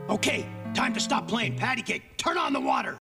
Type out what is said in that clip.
Okay, time to stop playing patty cake. Turn on the water.